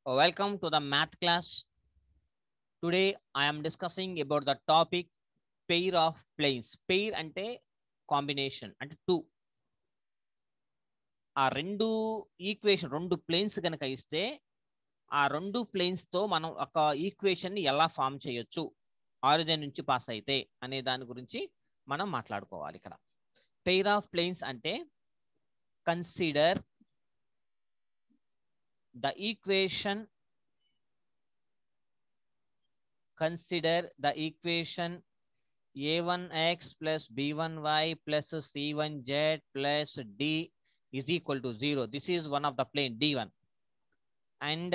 Welcome to the math class. Today I am discussing about the topic pair of planes. Pair ante combination అంటే two. ఆ రెండు equation రెండు planes కనుక ఇస్తే ఆ రెండు ప్లేన్స్ తో మనం ఒక ఈక్వేషన్ ని ఎలా ఫామ్ చేయొచ్చు ఆరిజిన్ నుంచి పాస్ అయితే అనే దాని గురించి మనం మాట్లాడుకోవాలి ఇక్కడ. పెయిర్ ఆఫ్ ప్లేన్స్ అంటే consider the equation a1x plus b1y plus c1z plus d is equal to 0. This is one of the plane d1 and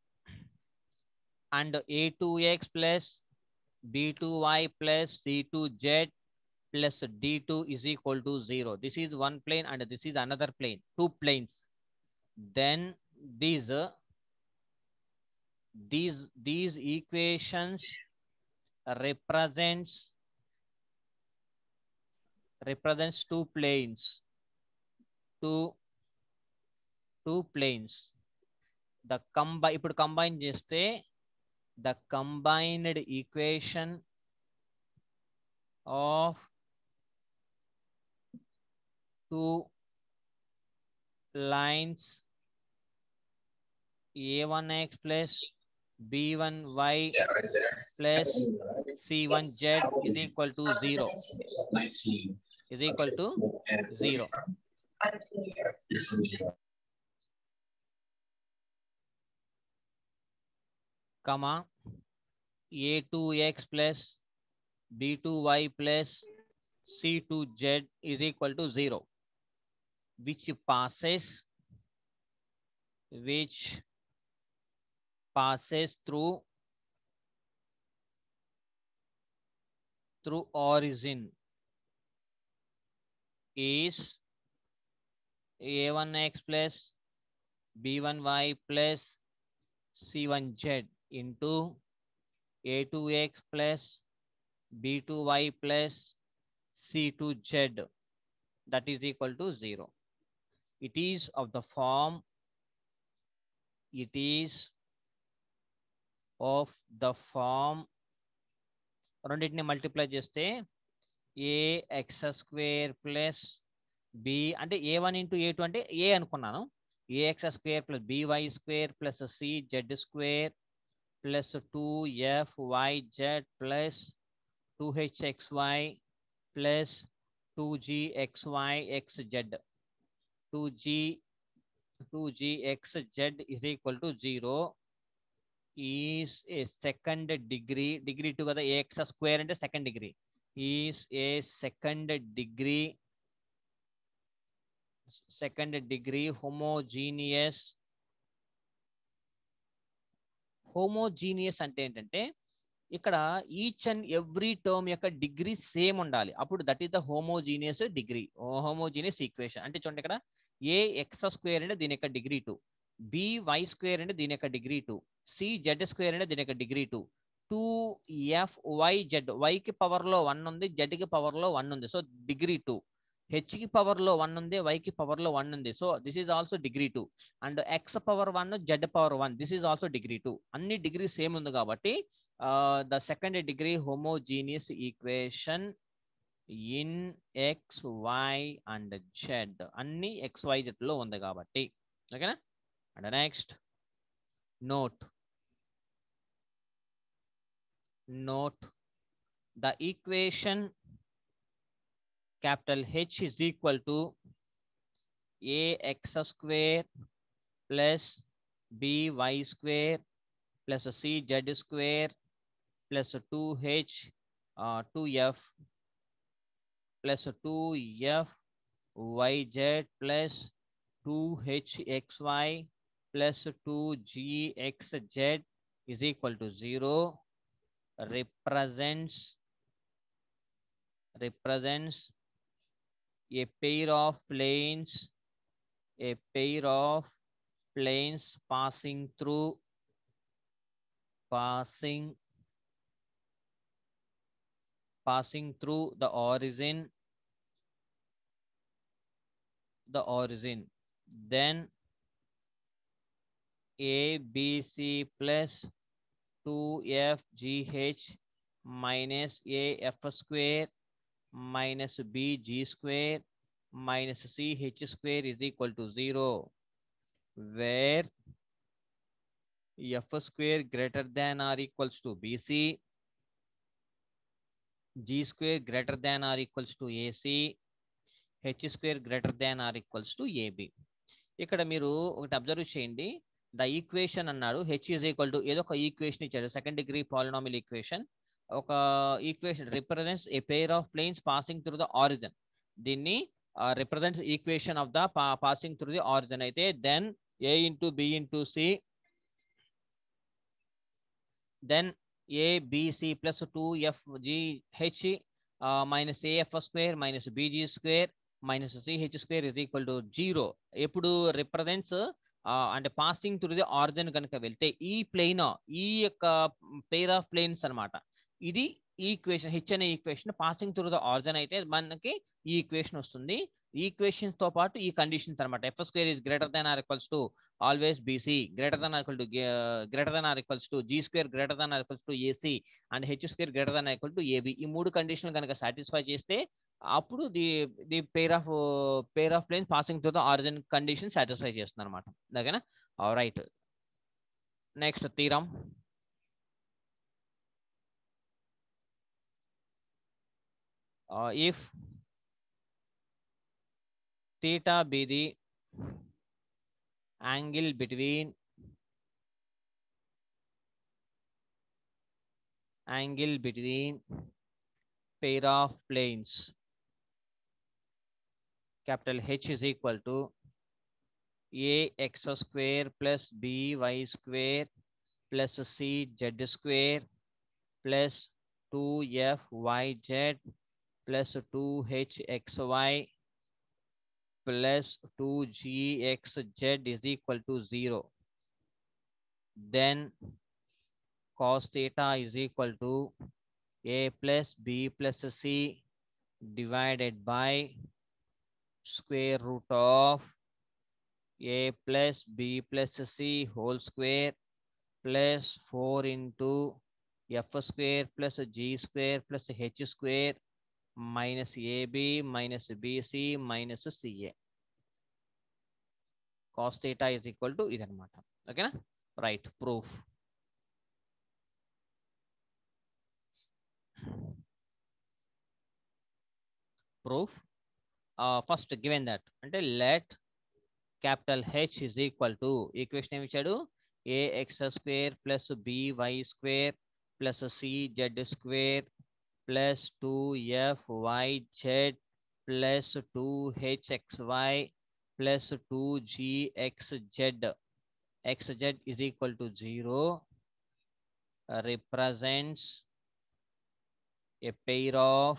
a2x plus b2y plus c2z plus d2 is equal to 0. This is one plane and this is another plane, two planes. Then these equations represents two planes, two planes. The ఇప్పుడు combine చేస్తే the combined equation of two lines a1x plus b1y plus c1z is equal to 0. Is equal to 0. Comma a2x plus b2y plus c2z is equal to 0, which passes through origin is a1x plus b1y plus c1z into a2x plus b2y plus c2z, that is equal to 0. It is of the form రెండింటిని multiply చేస్తే ax square plus b అంటే a1 into a2 అంటే a అనుకున్నాను, ax square plus by square plus cz square plus 2fyz plus 2hxy plus 2gxyxz 2gxz is equal to 0 is a second degree 2 కదా, ax square అంటే second degree is a second degree homogeneous అంటే ఏంటంటే ఇక్కడ each and every term యొక్క డిగ్రీ same ఉండాలి, అప్పుడు that is the homogeneous equation. అంటే చూడండి ఇక్కడ ఏ ఎక్స్ స్క్వేర్ అంటే దీని యొక్క డిగ్రీ 2, బి వై స్క్వేర్ అంటే దీని యొక్క డిగ్రీ 2, సి జెడ్ స్క్వేర్ అంటే దీని యొక్క డిగ్రీ 2, 2f(y)z వైకి పవర్ లో 1 ఉంది, జెడ్ కి పవర్ లో 1 ఉంది, సో డిగ్రీ 2, హెచ్ కి పవర్ లో 1 ఉంది, వైకి పవర్ లో 1 ఉంది, so this is also degree 2, and X power 1 Z power 1, this is also degree 2. అన్ని డిగ్రీ సేమ్ ఉంది కాబట్టి the second degree homogeneous equation in X Y and Z, అన్ని ఎక్స్ వై జెడ్ లో ఉంది కాబట్టి. ఓకేనా? And next note the equation capital H is equal to ax square plus by square plus cz square plus 2h 2f plus 2f(yz) plus 2hxy plus 2gxz is equal to 0 represents a pair of planes passing through the origin, then ABC plus 2FGH minus AF square minus BG square minus CH square is equal to 0, where F square greater than or equals to BC, G square greater than or equals to AC, H square greater than or equals to AB. ఇక్కడ మీరు ఒకటి observe చేయండి. The equation అన్నాడు H is equal to ఏదో ఒక equation ఇచ్చాడు, second degree polynomial equation. ఒక equation represents a pair of planes passing through the origin. దీన్ని represents equation of the passing through the origin అయితే then A into B into C, then ABC plus 2FGH minus AF square minus BG square minus CH square is equal to 0. ఎప్పుడు represents అంటే passing through the origin కనుక వెళ్తే ఈ plane, ఈ యొక్క pair of planes అనమాట. ఇది equation H అనే equation passing through the origin అయితే మనకి ఈ ఈక్వేషన్ వస్తుంది. ఈక్వేషన్స్ తో పాటు ఈ కండిషన్స్ అనమాట. F square is greater than or equals to always BC, greater than or equals to G square greater than or equals to AC and H square greater than or equal to AB. ఈ మూడు కండిషన్లు కనుక satisfy చేస్తే అప్పుడు the pair of planes passing through the origin condition satisfy చేస్తుంది అనమాట. ఓకేనా? Right, next theorem. If theta be the angle between pair of planes, capital H is equal to ax square plus by square plus cz square plus 2fyz plus 2hxy plus 2gxz is equal to 0. Then cos theta is equal to a plus b plus c divided by square root of a plus b plus c whole square plus 4 into f square plus g square plus h square minus ab minus bc minus ca. Cos theta is equal to ఇదన్నమాట. ఓకేనా? Right, proof. Proof. First given that అంటే let capital H is equal to equation ఏమి ఇచ్చాడు, ax square plus by square plus cz square plus 2fyz plus 2hxy plus 2gxz. xz is equal to 0 represents a pair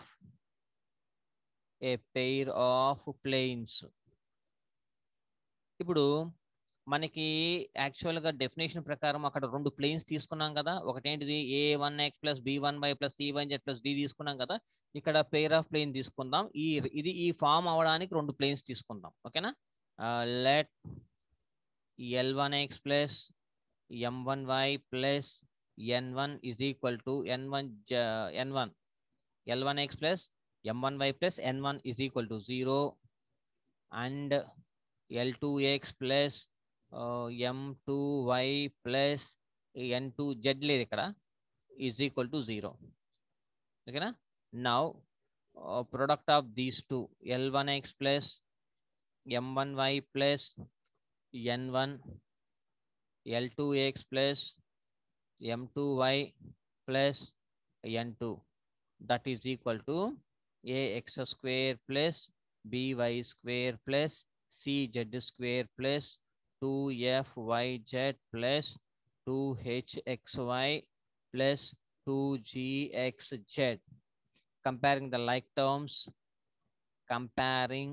of planes. ఇప్పుడు మనకి యాక్చువల్గా definition ప్రకారం అక్కడ రెండు planes తీసుకున్నాం కదా. ఒకటి ఏంటిది, a1x plus b1y plus c1z plus d తీసుకున్నాం కదా. ఇక్కడ పెయిర్ ఆఫ్ ప్లేన్ తీసుకుందాం. ఇది ఈ ఫామ్ అవడానికి రెండు ప్లేన్స్ తీసుకుందాం. ఓకేనా? Let l1x plus m1y plus n1 is equal to n1 l1x plus m1y plus n1 is equal to 0 and l2x plus m2y plus n2z లేదు ఇక్కడ is equal to 0. ఓకేనా? now product of these two l1x plus m1y plus n1 l2x plus m2y plus n2 that is equal to ax square plus by square plus cz square plus 2fyz plus 2hxy plus 2gxz. Comparing the like terms, comparing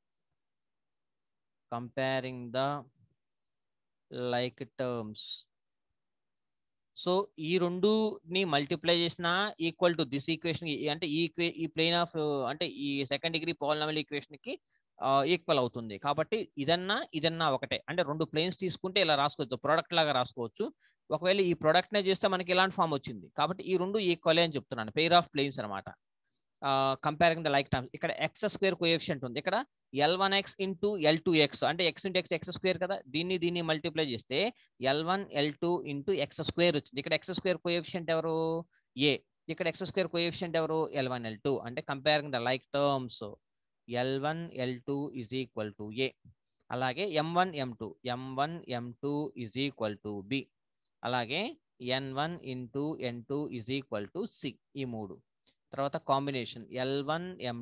the like terms. So ఈ రెండుని multiply చేసిన equal to this equation. అంటే ఈ plane of అంటే ఈ second degree polynomial equation కి equal అవుతుంది. కాబట్టి ఇదన్నా ఒకటే. అంటే 2 ప్లేన్స్ తీసుకుంటే ఇలా రాసుకోవచ్చు. ప్రొడక్ట్ లాగా రాసుకోవచ్చు. ఒకవేళ ఈ ప్రొడక్ట్‌నే చేస్తే మనకి ఇలాంటి ఫార్మ్ వచ్చింది. కాబట్టి ఈ 2 ఈక్వలే అని చెప్తున్నాను. పెయిర్ ఆఫ్ ప్లేన్స్ అనమాట. Comparing the like terms. ఇక్కడ ఎక్స్ స్క్వేర్ కోఎఫిషియంట్ ఉంది. ఇక్కడ L1x ఇంటూ L2x అంటే x ఇంటూ ఎక్స్ స్క్వేర్ కదా. దీన్ని మల్టిప్లై చేస్తే L1 L2 into X square వచ్చింది. ఇక్కడ ఎక్స్ స్క్వేర్ కోఎఫిషియంట్ ఎవరు? ఏ. ఇక్కడ ఎక్స్ స్క్వేర్ కోఎఫిషియంట్ ఎవరు? L1 L2 అంటే comparing the like terms L1 L2 is equal to A. అలాగే M1 M2 is equal to B. అలాగే N1 into N2 is equal to C. ఈ 3 తర్వాత combination L1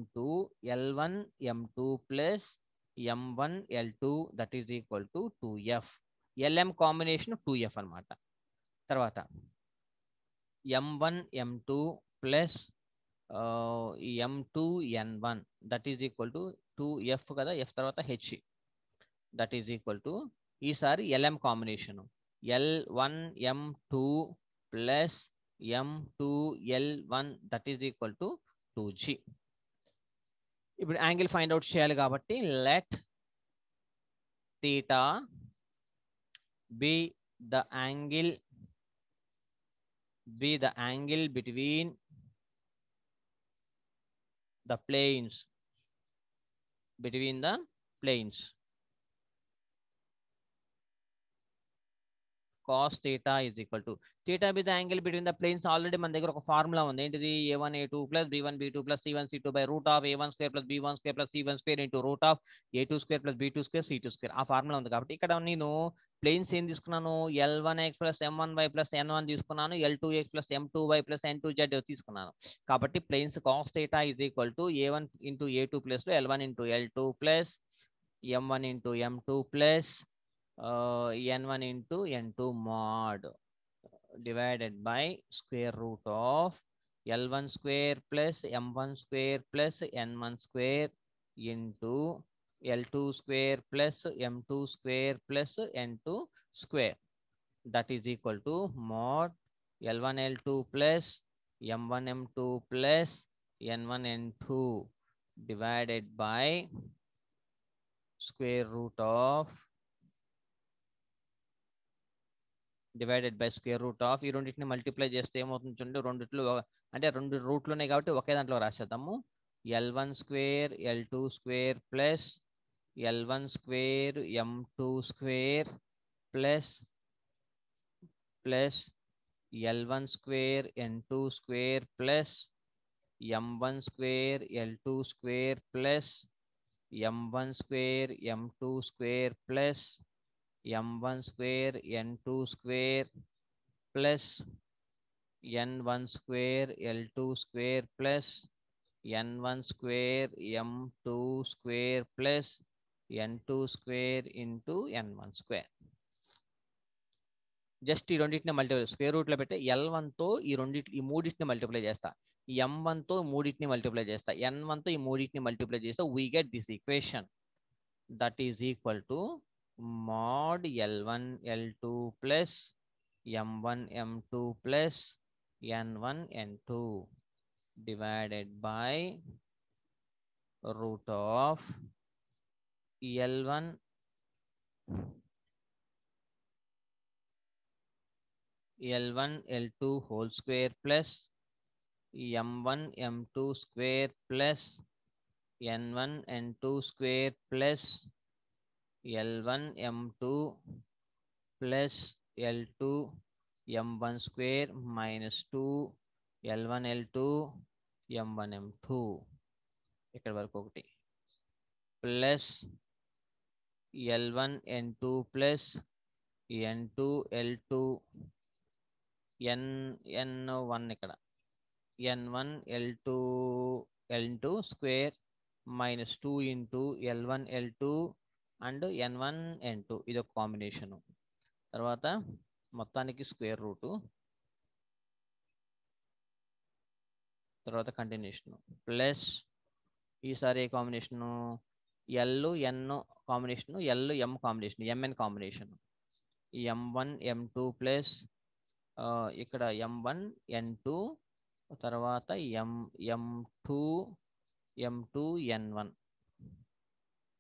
M2 plus M1 L2 that is equal to 2F. LM combination 2F అనమాట. తర్వాత M1 M2 plus M2 N1 that is equal to 2F కదా. F తర్వాత H that is equal to ఈసారి LM combination L1 M2 plus M2 L1 that is equal to 2G. ఇప్పుడు angle find out చేయాలి కాబట్టి let theta be the angle between the planes cos theta is equal to theta be the angle between the planes. Already మన దగ్గర ఒక formula ఉంది. ఏంటిది? A1 A2 plus B1 B2 plus C1 C2 by root of A1 square plus B1 square plus C1 square into root of A2 square plus B2 square C2 square. ఆ formula ఉంది. కాబట్టి ఇక్కడ నేను planes ఏం తీసుకున్నాను? L1x plus M1y plus N1 తీసుకున్నాను. L2x plus M2y plus N2z తీసుకున్నాను. కాబట్టి planes cos theta is equal to A1 into A2 plus L1 into L2 plus M1 into M2 plus N1 into N2 mod divided by square root of L1 square plus M1 square plus N1 square into L2 square plus M2 square plus N2 square. That is equal to mod L1 L2 plus M1 M2 plus N1 N2 divided by square root of ఈ రెండింటిని multiply చేస్తే ఏమవుతుంది చూడండి. రెండిట్లో అంటే 2 రూట్లు ఉన్నాయి కాబట్టి ఒకే దాంట్లో రాసేద్దాము. L1 square L2 square plus L1 square M2 square plus L1 square N2 square plus M1 square L2 square plus M1 square M2 square plus M1 square N2 square plus N1 square L2 square plus N1 square M2 square plus N2 square into N1 square. Just ఈ రెండింటిని multiply square రూట్లో పెట్టి L1తో ఈ మూడింటిని multiply చేస్తా. M1తో మూడింటిని multiply చేస్తా. N1తో ఈ మూడింటిని మల్టిప్లై చేస్తా. We get this equation that is equal to mod L1 L2 plus M1 M2 plus N1 N2 divided by root of L1 L2 whole square plus M1 M2 square plus N1 N2 square plus L1 M2 plus L2 M1 square minus 2 L1 L2 M1 M2 ఇక్కడ వరకు ఒకటి plus L1 N2 plus N2 L2 N1 ఇక్కడ N1 L2 square minus 2 into L1 L2 and N1 N2 ఇది ఒక combination. తర్వాత మొత్తానికి square root, తర్వాత continuation plus ఈసారి ఏ combination? L N combination, M combination, MN combination. M1 M2 plus ఇక్కడ M1 N2 తర్వాత M2 N1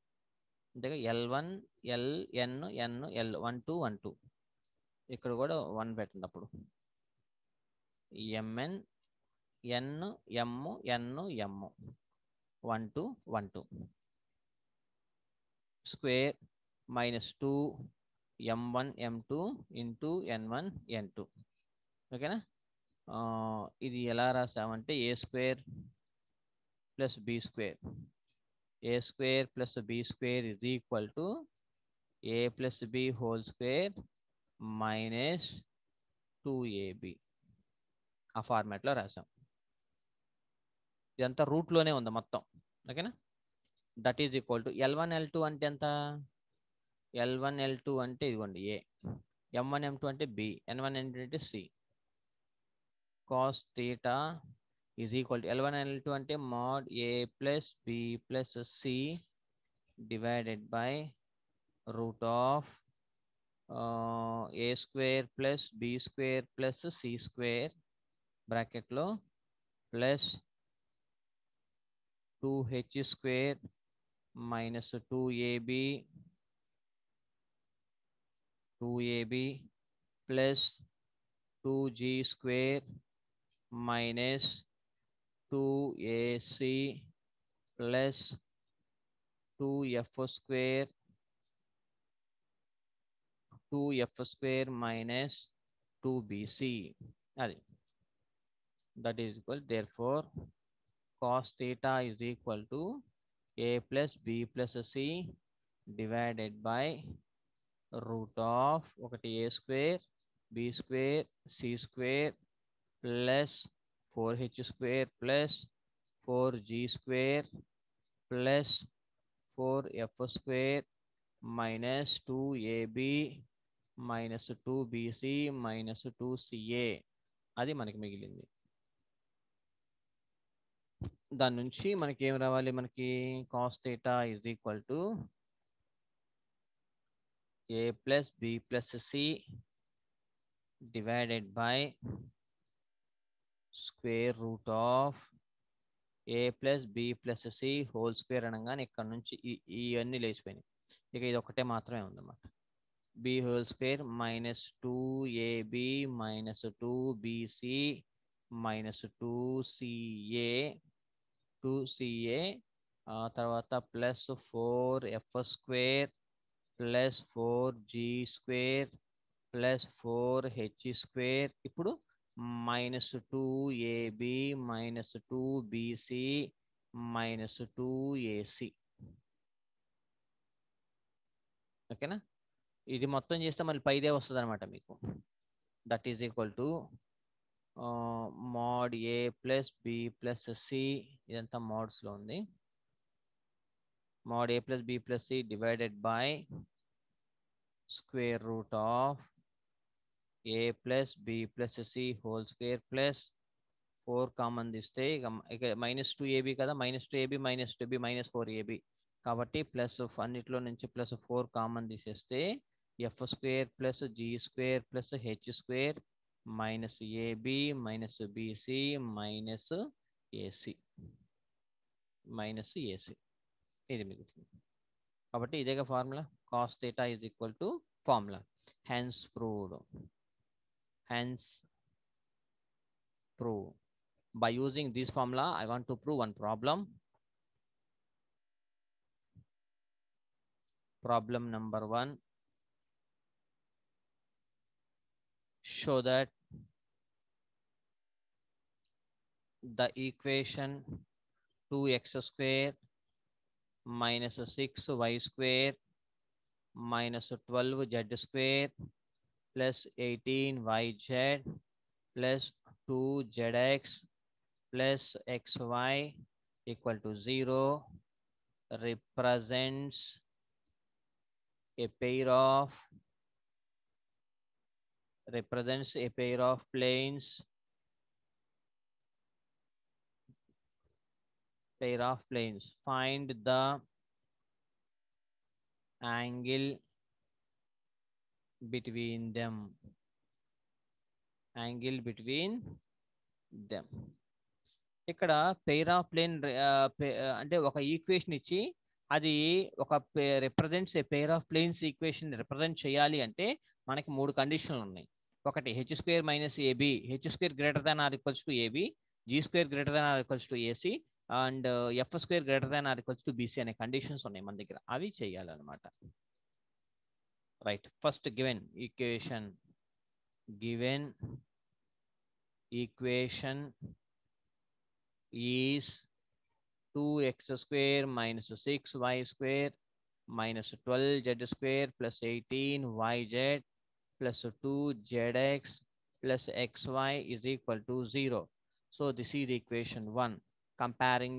అంటే L1 L N N L 1 2 1 2 ఇక్కడ కూడా 1 పెట్టండి అప్పుడు MN N M N M 1 2 1 2 square -2 M1 M2 ఇంటూ N1 N2 ఓకేనా. ఇది ఎలా రాసామంటే A square plus B square A square plus B square is equal to A plus B whole square minus 2AB ఆ ఫార్మాట్లో రాసాం. ఇదంతా రూట్లోనే ఉంది మొత్తం ఓకేనా. That is equal to L1 L2 అంటే ఎంత, L1 L2 అంటే ఇదిగోండి A, M1 M2 అంటే B, N1 N2 అంటే C. Cos theta is equal to L1 L2 అంటే mod A plus B plus C divided by root of A square plus B square plus C square బ్రాకెట్లో plus 2H square minus 2AB plus 2G square minus 2AC plus 2F square minus 2BC. అది that is equal therefore cos theta is equal to A plus B plus C divided by root of ఒకటి A square B square C square plus 4H square plus 4G square plus 4F square minus 2AB minus 2BC minus 2CA. అది మనకి మిగిలింది. దాని నుంచి మనకి ఏం రావాలి, మనకి cos theta is equal to A plus B plus C divided by square root of A plus B plus C whole square అనగానే ఇక్కడ నుంచి ఇవన్నీ లేచిపోయినాయి. ఇక ఇది ఒకటే మాత్రమే ఉందన్నమాట. B whole square minus 2AB minus 2BC minus 2CA తర్వాత plus 4F square plus 4G square plus 4H square. ఇప్పుడు minus 2AB minus 2BC minus 2AC. ఓకేనా. ఇది మొత్తం చేస్తే మళ్ళీ పైదే వస్తుంది అనమాట మీకు. That is equal to mod A plus B plus C, ఇదంతా మోడ్స్లో ఉంది, mod A plus B plus C divided by square root of A plus B plus C whole square plus 4 common తీస్తే ఇక మైనస్ 2AB కదా, minus 2AB minus 2B minus 4AB కాబట్టి plus అన్నిట్లో నుంచి plus 4 common తీసేస్తే F square plus G square plus H square minus AB minus BC minus AC ఇది మిగులుతుంది. కాబట్టి ఇదేగా formula, cos theta is equal to formula. Hence proved. By using this formula, I want to prove one problem. Problem number 1. Show that the equation 2x square minus 6y square minus 12z square plus 18yz plus 2zx plus xy equal to 0 represents a pair of planes Find the angle between them. ఇక్కడ pair of plane అంటే ఒక equation ఇచ్చి అది ఒక represents a pair of planes equation represent చేయాలి అంటే మనకి 3 కండిషన్లు ఉన్నాయి. ఒకటి H square minus AB, H square greater than or equals to AB, G square greater than or equals to AC and F square greater than or equals to BC అనే conditions ఉన్నాయి మన దగ్గర. అవి చేయాలన్నమాట. Right, first given equation is 2x square minus 6y square minus 12z square plus 18yz plus 2zx plus xy is equal to 0. So this is equation 1. Comparing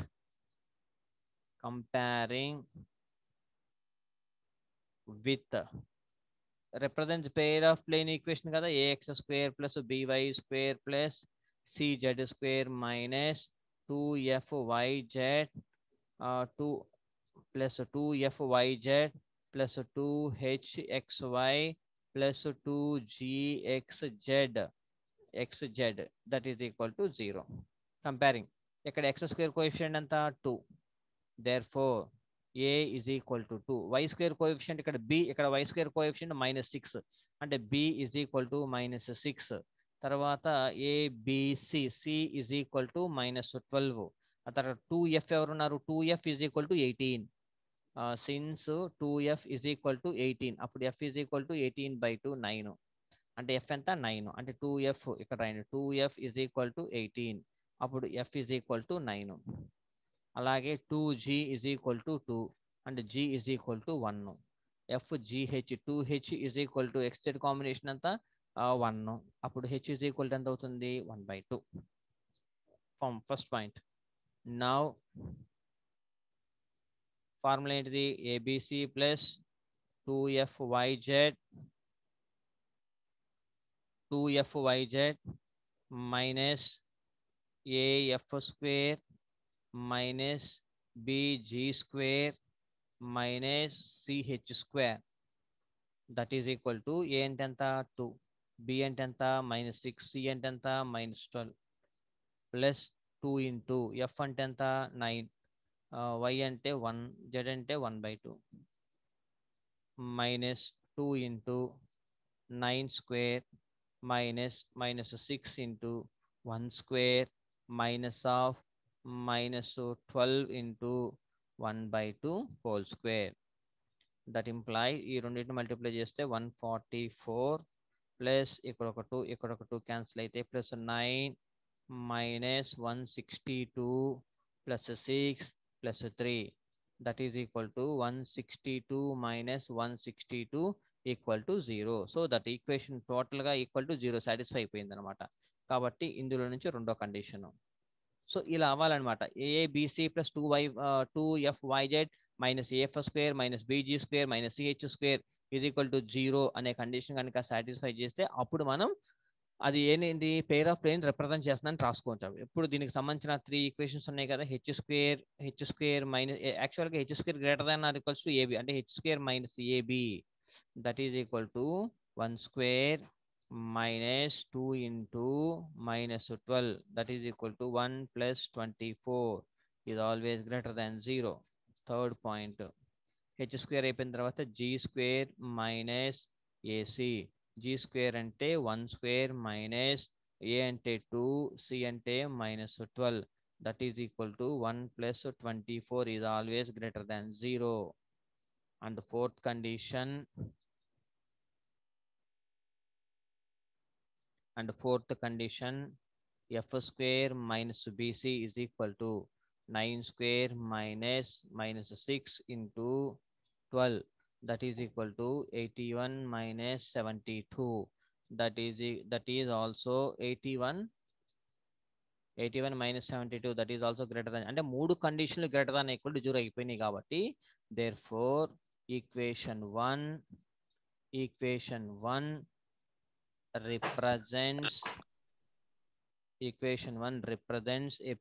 with represents pair of plane equation kada ax square plus by square plus cz square minus 2fyz 2 plus 2fyz plus 2hxy plus 2gxz that is equal to 0. Comparing ikkada x square coefficient anta 2, therefore a is equal to 2. Y square coefficient ikkada b, ikkada y square coefficient minus 6 అంటే b is equal to minus 6. తర్వాత abc c is equal to minus 12. ఆ తర్వాత 2f ఎవరున్నారు, 2f is equal to 18. Since 2f is equal to 18, అప్పుడు f is equal to 18/2 9. అంటే f ఎంత 9, అంటే 2f ఇక్కడ రాయండి, 2f is equal to 18, అప్పుడు f is equal to 9. అలాగే 2g is equal to 2 and g is equal to 1. fgh 2h is equal to xz combination అంతా 1, అప్పుడు h is equal to ఎంత అవుతుంది 1/2. From first point. Now formula ఏంటిది, ABC plus 2fyz minus af square minus bg square minus ch square that is equal to A అంటే ఎంత 2, b అంటే ఎంత -6, c అంటే ఎంత -12 ప్లస్ 2 ఇంటూ f అంటే ఎంత 9, y అంటే 1, z అంటే 1/2 minus 2 into 9 square minus -6 into 1 square minus of -12 into 1/2 whole square. That imply ఈ రెండింటిని మల్టిప్లై చేస్తే 144 ప్లస్ ఇక్కడ ఒక 2 ఇక్కడ ఒక 2 క్యాన్సిల్ అయితే plus 9 minus 162 plus 6 plus 3 that is equal to 162 minus 162 equal to 0. So that equation total ga equal to 0 satisfy అయిపోయింది అనమాట. కాబట్టి ఇందులో నుంచి రెండో కండిషన్. సో ఇలా అవ్వాలన్నమాట. abc plus 2fyz minus af square minus bg square minus ch square is equal to 0 అనే condition కనుక సాటిస్ఫై చేస్తే అప్పుడు మనం అది ఏంటి పేర్ ఆఫ్ ప్లేన్ రిప్రజెంట్ చేస్తుందని రాసుకోవచ్చు. ఇప్పుడు దీనికి సంబంధించిన 3 ఈక్వేషన్స్ ఉన్నాయి కదా, హెచ్ స్క్వేర్ మైనస్ యాక్చువల్గా H square greater than or equals to AB, అంటే H square minus AB that is equal to 1 square minus 2 into minus 12 that is equal to 1 plus 24 is always greater than 0. Third point, h square అయిపోయిన తర్వాత g square minus ac, g square అంటే 1 square minus a అంటే 2, c అంటే minus 12 that is equal to 1 plus 24 is always greater than 0. And the fourth condition, f square minus bc is equal to 9 square minus 6 into 12 that is equal to 81 minus 72 that is also 81 minus 72 that is also greater than, అంటే మూడు కండిషన్లు greater than equal to 0 అయిపోయినాయి కాబట్టి therefore equation 1 represents a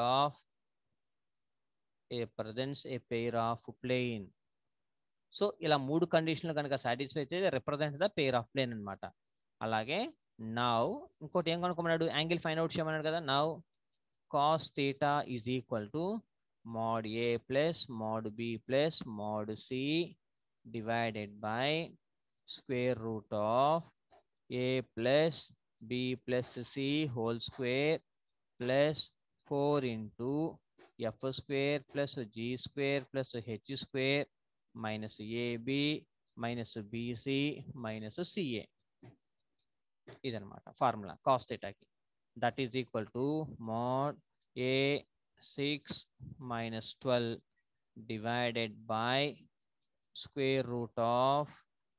pair of plane. So ఇలా మూడు కండిషన్లు కనుక satisfy అయితే represents the pair of plane అనమాట. అలాగే నౌ ఇంకోటి ఏం కనుక్కోమన్నాడు, యాంగిల్ ఫైండ్ అవుట్ చేయమన్నాడు కదా. Now cos theta is equal to mod A plus mod B plus mod C divided by square root of A plus B plus C whole square plus 4 into F square plus G square plus H square minus AB minus BC minus CA. ఇదన్నమాట formula cos థీటాకి. That is equal to mod A6 minus 12 divided by square root of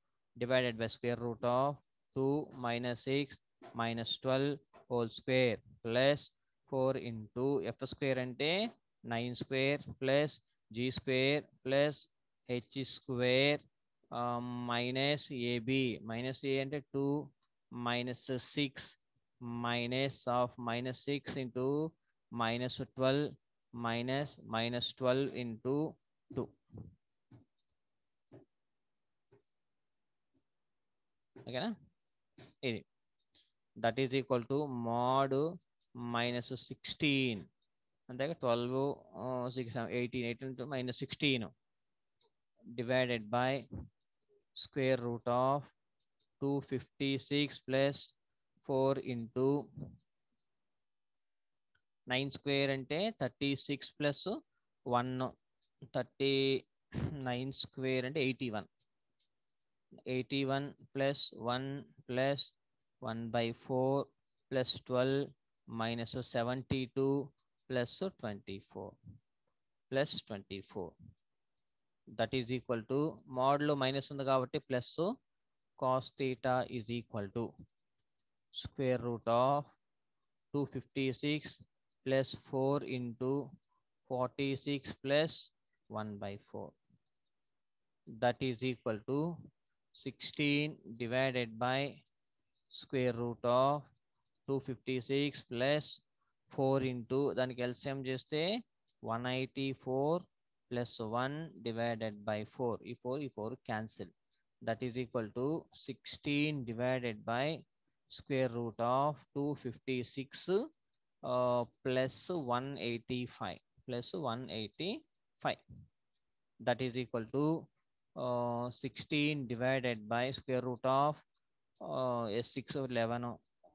2 minus 6 minus 12 whole square plus 4 into F square అంటే 9 square plus G square plus H square minus AB minus A అంటే 2 minus 6 minus of minus 6 into minus 12 minus 12 into 2. ఓకేనా? ఇది that is equal to mod minus 16 అంతేగా 12 6 18 minus 16 divided by square root of 256 plus 4 into 9 square అంటే 36 plus 1 39 square అంటే 81 plus 1 plus 1 by 4 plus 12 minus 72 plus 24 plus 24 that is equal to mod లో minus ఉంది కాబట్టి plus cos theta is equal to square root of 256 plus 4 into 46 plus 1 by 4. That is equal to 16 divided by square root of 256 plus 4 into దానికి LCM చేస్తే 184 plus 1 divided by 4. ఈ 4 cancel. That is equal to 16 divided by square root of 256 plus 185 plus 185. That is equal to 16 divided by square root of 6 11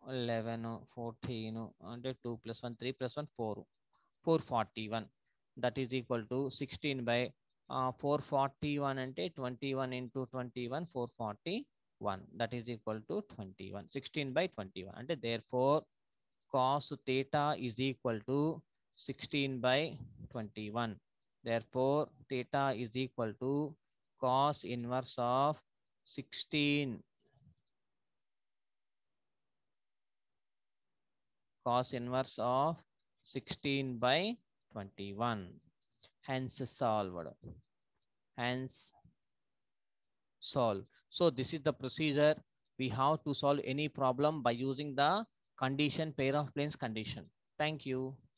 14 అంటే 2 plus 1 3 plus 1 4 441. That is equal to 16 by 441 అంటే 21 into 21 441. That is equal to 21. 16 by 21 అంటే therefore cos theta is equal to 16 by 21. Therefore theta is equal to cos inverse of 16 cos inverse of 16 by 21. Hence solved. Hence solve. So this is the procedure. We have to solve any problem by using the condition pair of planes condition. Thank you.